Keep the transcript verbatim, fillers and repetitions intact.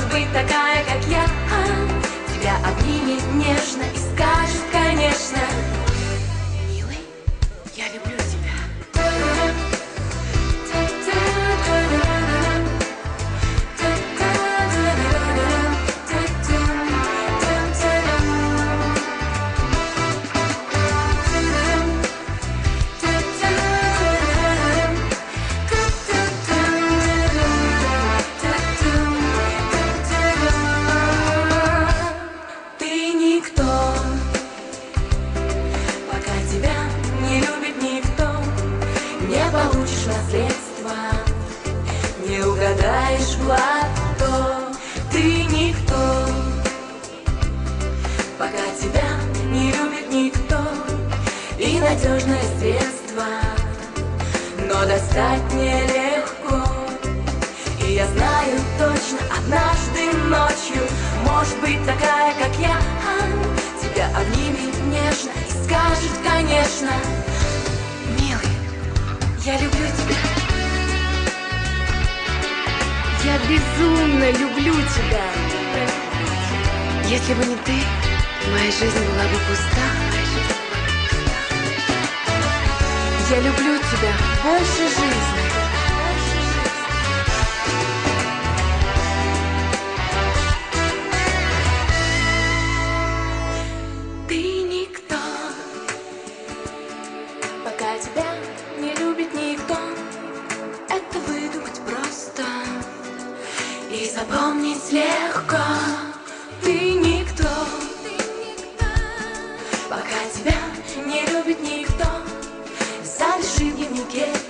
быть такая, как я. Тебя обнимет нежно и скажет, конечно: милый, я люблю тебя. Получишь наследство, не угадаешь в лото. Ты никто, пока тебя не любит никто. И надежное средство, но достать нелегко. И я знаю точно, однажды ночью может быть такая, как я. Тебя обнимет нежно и скажет, конечно: я люблю тебя. Я безумно люблю тебя. Если бы не ты, моя жизнь была бы пуста. Я люблю тебя больше жизни. Ты никто, пока тебя не любит никто. Это выдумать просто и запомнить легко. Ты никто, пока тебя не любит никто. Запиши в дневнике